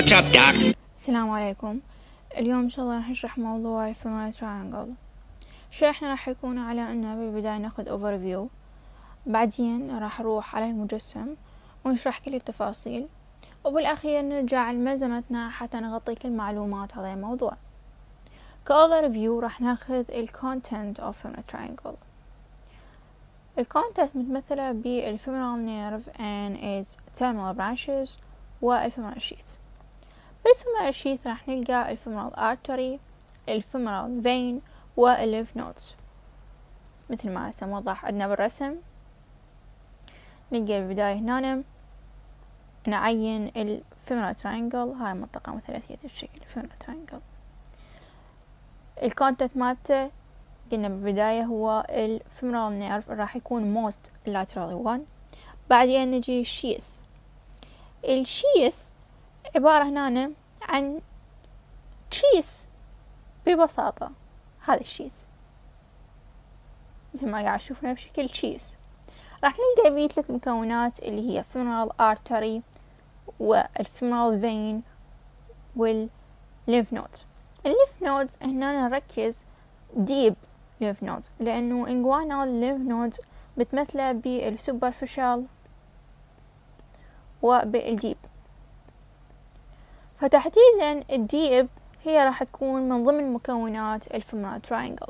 What's up, Doc? السلام عليكم. اليوم إن شاء الله راح نشرح موضوع الفيمورال تراينجل. شرحنا راح يكون على أنه بالبداية ناخذ overview، بعدين راح نروح على المجسم ونشرح كل التفاصيل، وبالأخير نرجع لملزمتنا حتى نغطي كل معلومات هذا الموضوع. كoverview راح ناخذ content of femoral triangle. content متمثلة بالfemoral nerve and its terminal branches والfemoral sheath. بالفيمورال شيث راح نلقى الفيمورال artery، الفيمورال vein والليف نودز مثل ما هسه موضح عندنا بالرسم. نلقى بالبداية هنا نعين الفيمورال تراينجل، هاي منطقة مثلثية الشكل الفيمورال تراينجل. الكونتنت مالته قلنا بالبداية هو الفيمورال نيرف راح يكون most laterally one. بعدين نجي الشيث. الشيث عبارة هنا عن تشيس ببساطة، هذا الشيث مثل ما قاعد تشوفنا بشكل تشيس. راح نلقى بيه 3 مكونات اللي هي femoral artery والfemoral vein والlymph nodes. الليمف نودز هنا نركز deep lymph nodes لأنه inguinal lymph nodes متمثلة بالsuperficial وبالديب، فتحديدا الديب هي راح تكون من ضمن مكونات الفيمورال تراينجل.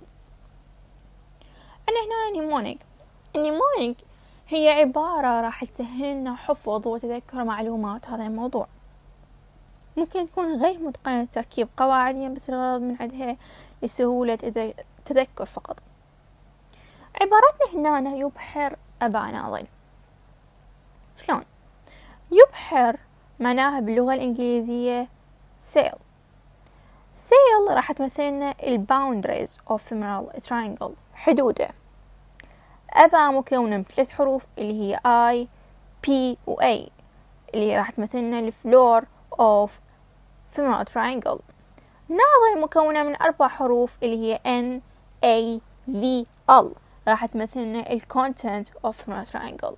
أنا هنا النيمونيك هي عبارة راح تسهلنا حفظ وتذكر معلومات هذا الموضوع. ممكن تكون غير متقنة تركيب قواعديا، بس الغرض من عندها لسهولة التذكر فقط. عبارتنا هنا يبحر أباناضل. شلون؟ يبحر معناها باللغة الإنجليزية sail راح تمثلنا boundaries of femoral triangle، حدوده. أبا مكونة من 3 حروف اللي هي I, P و A اللي راح تمثلنا floor of femoral triangle. ناضل مكونة من 4 حروف اللي هي N, A, V, L راح تمثلنا content of femoral triangle.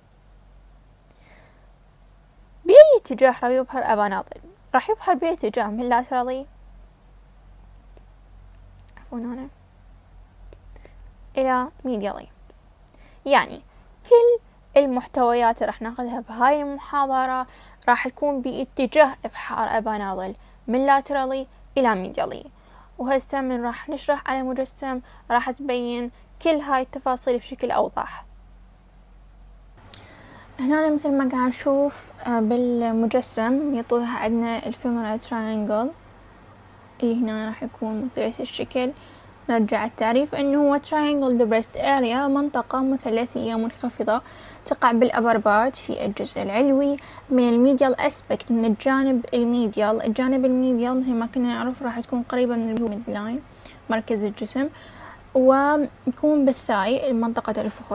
بأي اتجاه راح يبحر أباناضل؟ راح يبحر بأي اتجاه؟ من laterally هنا إلى medially. يعني كل المحتويات راح ناخذها بهاي المحاضرة راح تكون باتجاه إبحار أباناضل من laterally إلى medially. وهسه من راح نشرح على مجسم راح تبين كل هاي التفاصيل بشكل أوضح. هنا مثل ما قاعد نشوف بالمجسم يطلع عندنا الفيمورال تراينجل اللي هنا راح يكون مثلث الشكل. نرجع التعريف انه هو triangle depressed area، منطقة مثلثية منخفضة تقع بالأبر بارت في الجزء العلوي من الميديال اسبكت، من الجانب الميديال مثل ما كنا نعرف راح تكون قريبة من الميد لاين مركز الجسم، ويكون بالثاي منطقة الفخذ.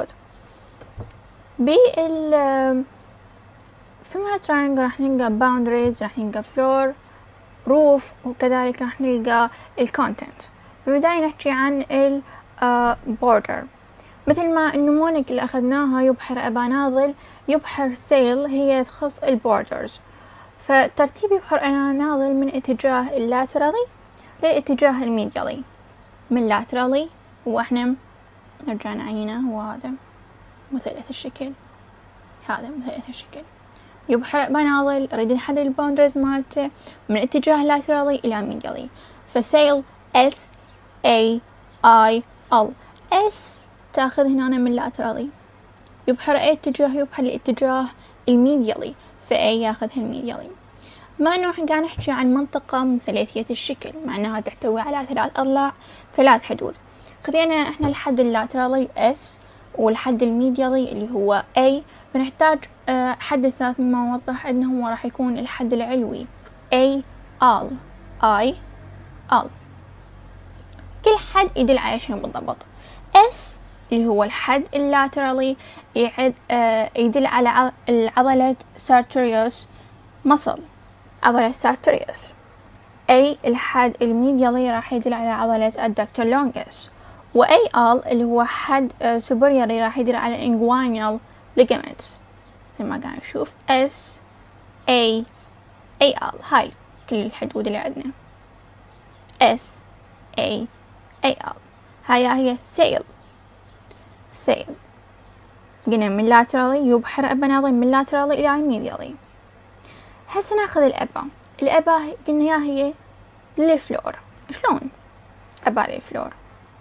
بالفيمورال تراينجل راح نلقى boundaries، راح نلقى floor، roof، وكذلك راح نلقى الكونتنت. بالبداية نحكي عن border. مثل ما النمونيك اللي أخذناها يبحر أباناضل، يبحر سيل هي تخص البوردرز. فترتيب يبحر أباناضل من اتجاه اللاترالي للاتجاه الميديالي. من لاترالي هو احنا نرجع نعينه، هو هذا مثلث الشكل، هذا مثلث الشكل. يبحر أباناضل نريد نحدد الباوندرز مالته من اتجاه لاترالي إلى ميديالي. فسيل S A I L. S تاخذ هنا من لاترالي. يبحر أي اتجاه؟ يبحر الاتجاه الميديالي، فأي ياخذها الميديالي. ما انه احنا قاعد نحكي عن منطقة مثلثية الشكل معناها تحتوي على 3 أضلاع 3 حدود. خذينا احنا الحد اللاترالي S والحد الميديالي اللي هو A، فنحتاج حد الثالث مما وضح انه هو راح يكون الحد العلوي A L I L. كل حد يدل على شنو بالضبط. S اللي هو الحد اللاترالي يدل على العضلة sartorius muscle، عضلة sartorius. A الحد الميديالي راح يدل على عضلة adductor longus، و AL اللي هو حد superior راح يدل على inguinal ligament. مثل ما قاعد نشوف S A AL. هاي كل الحدود اللي عندنا. S A A L هي sail. قلنا من laterally يبحر أبا ناظل من laterally إلى medially. هسه ناخذ الأبا قلنا هي للفلور. شلون أبا للفلور؟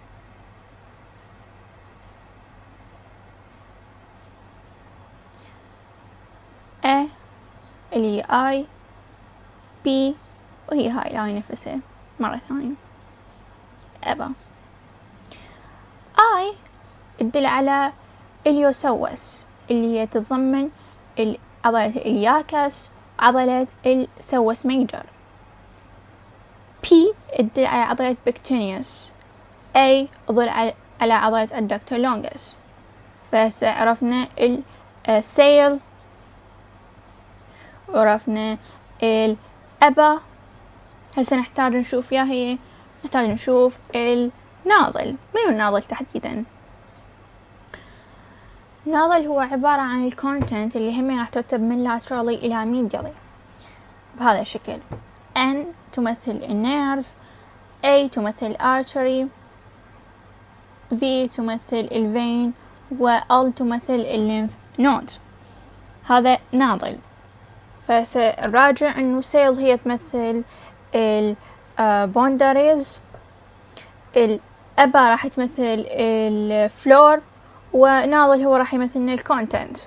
A اللي هي I B وهي هاي الآي نفسها مرة ثانية أبا. I تدل على اليوسوس اللي هي تتضمن عضلة الياكس وعضلة السوس ميجر. P تدل على عضلة بكتينيوس. A تدل على عضلة الدكتور لونجس. فهسه عرفنا السيل وعرفنا الأبا. هسه نحتاج نشوف نحتاج نشوف الناظل. منو الناظل تحديدا؟ الناظل هو عبارة عن الكونتنت اللي هم راح ترتب من laterally إلى medially بهذا الشكل. N تمثل النيرف، A تمثل artery، V تمثل الفين، و L تمثل الليمف نود. هذا ناظل. فسنراجع انه سيل هي تمثل البونداريز، الأبا راح تمثل الفلور، وناظل هو راح يمثلنا الكونتنت.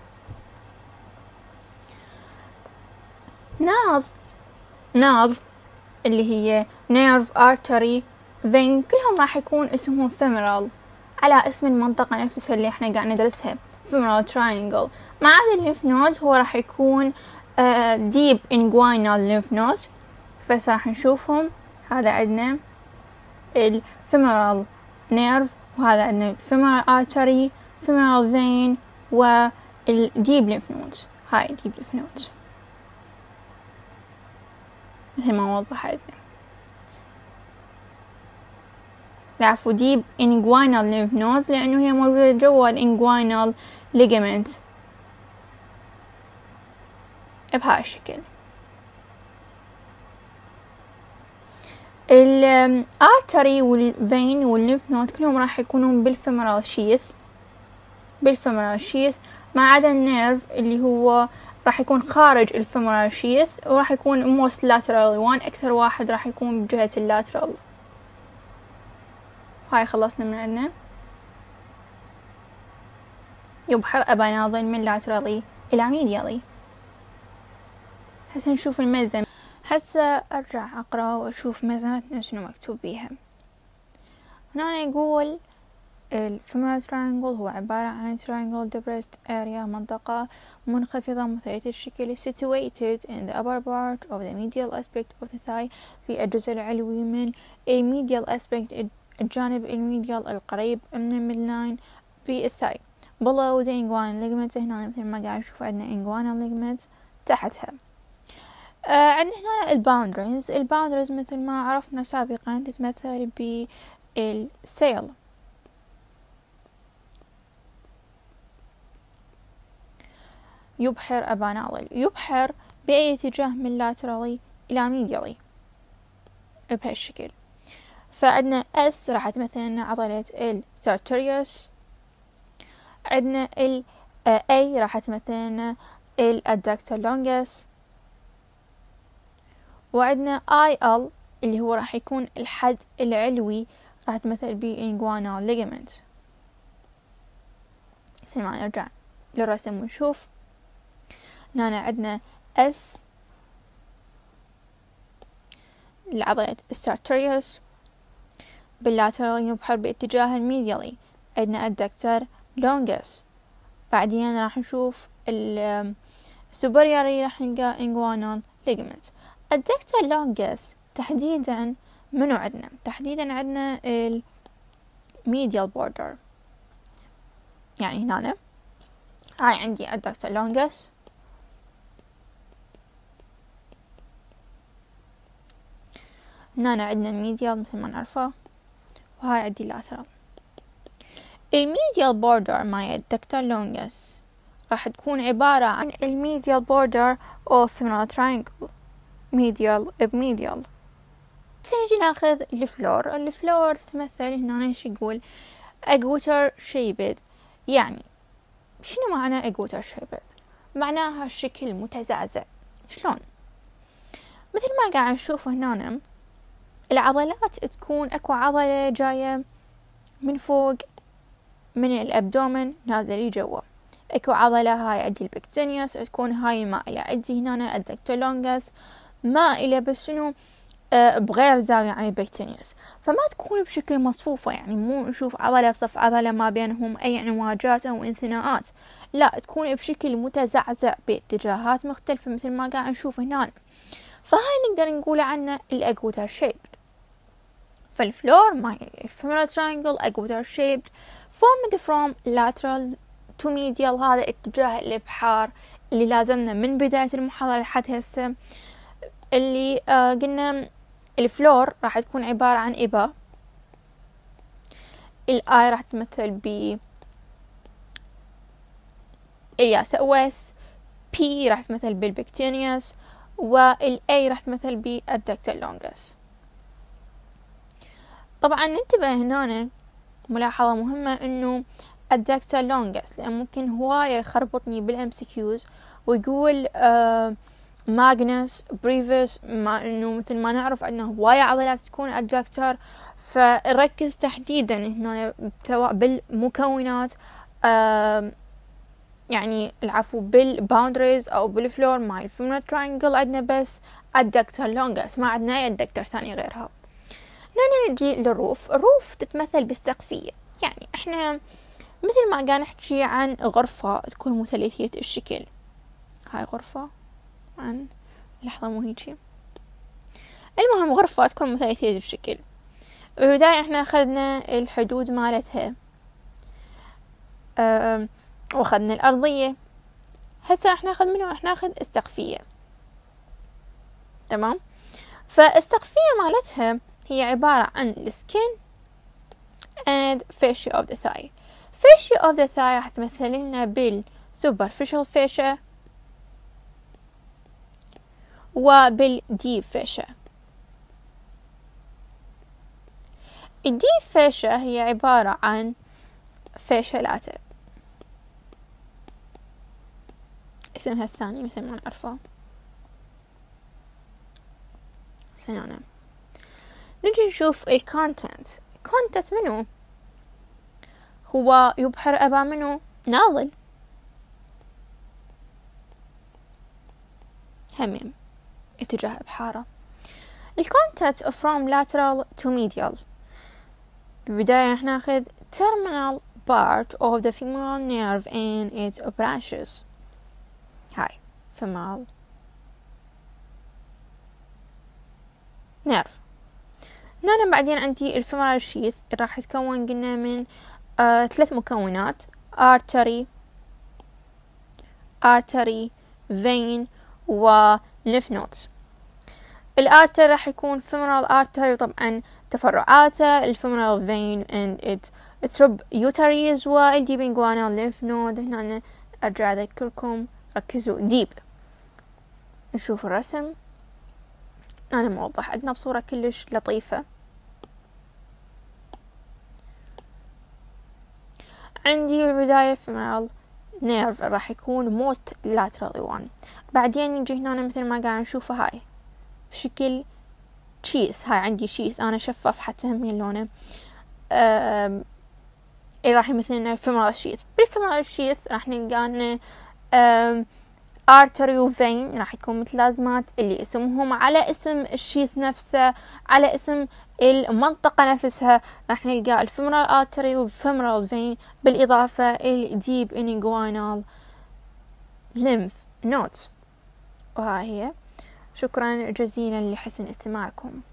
ناظ اللي هي نيرف ارتري فين كلهم راح يكون اسمهم فيمورال على اسم المنطقة نفسها اللي احنا قاعد ندرسها femoral triangle. ما عدا الليمف نود هو راح يكون deep inguinal lymph nodes. فراح نشوفهم. هذا عندنا الفيمورال نيرف، وهذا عندنا الفيمورال artery، femoral vein، والديب lymph nodes. هاي deep lymph nodes مثل ما وضح عندنا. العفو deep inguinal lymph nodes لأنه هي موجودة جوا الانguinal ligament بهاي الشكل. الارتري والفين والليمف نود كلهم راح يكونون بالفيمورال شيث ما عدا النيرف اللي هو راح يكون خارج الفيمورال شيث، وراح يكون most laterally أكثر واحد راح يكون بجهة اللاترال. هاي خلصنا من عندنا. يبحر أبا ناظل من laterally إلى medially. هسه نشوف الملزمة. هسه أرجع أقرأ وأشوف ملزمتنا شنو مكتوب بيها. هنا يقول الفيمورال triangle هو عبارة عن triangle depressed area، منطقة منخفضة مثلث الشكل situated in the upper part of the medial aspect of the thigh، في الجزء العلوي من medial aspect، الجانب الميديال القريب من الميدلاين بالثاي. below the inguinal ligament، هنا مثل ما قاعد نشوف عندنا inguinal ligament تحتها. عندنا هنا الباوندريز مثل ما عرفنا سابقا تتمثل بالسيل. يبحر أبا ناظل يبحر بأي اتجاه من laterally إلى medially بهالشكل. فعندنا S راح تمثل لنا عضلة السارتوريوس، عندنا A راح تمثل لنا الادكتور لونجس، وعندنا IL اللي هو راح يكون الحد العلوي راح تمثل بالانguinal ligament. مثل ما نرجع للرسم ونشوف هنا عندنا S لعضلة السارتوريوس باللاترال يبحر باتجاه الميديالي. عندنا الدكتور لونجس، بعدين راح نشوف السوبريوري راح نلقى inguinal ligament. الدكتور لونجس تحديدا منو عندنا؟ تحديدا عندنا الميديال بوردر، يعني هنا هاي عندي الدكتور لونجس، هنا عندنا الميديال مثل ما نعرفه، وهاي عندي اللاترال. الميديال بوردر مع الدكتور لونجس راح تكون عبارة عن الميديال بوردر of femoral triangle. ميديال بميديال. بس نجي ناخذ الفلور تمثل هنا ايش يقول اجوتر شيبد. يعني شنو معنى اجوتر شيبد؟ معناها شكل متزعزع. شلون؟ مثل ما قاعد نشوف هنا العضلات تكون اكو عضلة جاية من فوق من الابدومن نازلة لجوا، اكو عضلة هاي عندي البكتينيوس تكون هاي مائلة، عندي هنا الدكتور لونجس مائلة بس شنو بغير زاوية عن البكتينيوس، فما تكون بشكل مصفوفة، يعني مو نشوف عضلة بصف عضلة ما بينهم أي انعواجات أو انثناءات، لا تكون بشكل متزعزع باتجاهات مختلفة مثل ما قاعد نشوف هنا. فهاي نقدر نقول عنه الأجوتر شيبد. فالفلور ماي femoral triangle أجوتر شيبد formed from lateral to medial. هذا اتجاه الإبحار اللي لازمنا من بداية المحاضرة لحد هسه، اللي قلنا الفلور راح تكون عبارة عن إبا، الآي راح تمثل ب الياسوس، بي راح تمثل بالبكتينيوس، والأي راح تمثل بالدكتور لونجس. طبعا ننتبه هنا ملاحظة مهمة انه الدكتور لونجس، لأن ممكن هواية يخربطني بالMCQs ويقول ماغنس بريفس، ما انه مثل ما نعرف عندنا هواية عضلات تكون الدكتور، فركز تحديدا هنا سواء بالمكونات يعني العفو بالباوندريز او بالفلور مع الفيمورال تراينجل عندنا بس الدكتور لونجس، ما عندنا اي دكتور ثاني غيرها. نجي للروف. الروف تتمثل بالسقفية، يعني احنا مثل ما قاعد نحكي عن غرفة تكون مثلثية الشكل، هاي غرفة عن لحظة مو هيجي، المهم غرفة تكون مثلثية الشكل. بالبداية احنا اخذنا الحدود مالتها واخذنا الأرضية، هسه احنا ناخذ منه، احنا ناخذ السقفية. تمام. فالسقفية مالتها هي عبارة عن السكين and fascia of the thigh. fascia of the thigh راح تمثل لنا بالsuperficial fascia وبالdeep fascia. الdeep fascia هي عبارة عن fascia lata، اسمها الثاني مثل ما نعرفه سنونة. نجي نشوف الكونتنت. كونتنت منه هو يبحر أبا منه ناضل همم اتجاه إبحاره. الكونتنت from lateral to medial. بالبداية احنا ناخذ terminal part of the femoral nerve and its branches. هاي femoral nerve. هنا بعدين عندي الفيمورال شيث راح يتكون قلنا من 3 مكونات: artery vein و lymph nodes. الارتري راح يكون femoral artery طبعا تفرعاته الفيمورال vein and its tributaries، والdeep inguinal lymph node. هنا ارجع اذكركم ركزوا ديب. نشوف الرسم، أنا موضح عندنا بصورة كلش لطيفة. عندي بالبداية femoral nerve راح يكون most laterally one، بعدين يجي هنا مثل ما قاعد نشوفه هاي بشكل تشيس. هاي عندي تشيس أنا شفاف حتى همين لونه راح يمثلنا femoral sheath. بالfemoral sheath راح نلقى artery و vein راح يكون متلازمات اللي اسمهم على اسم الشيث نفسه، على اسم المنطقة نفسها. راح نلقى الفيمورال artery والفيمورال vein بالإضافة الdeep inguinal lymph nodes. وها هي. شكرا جزيلا لحسن استماعكم.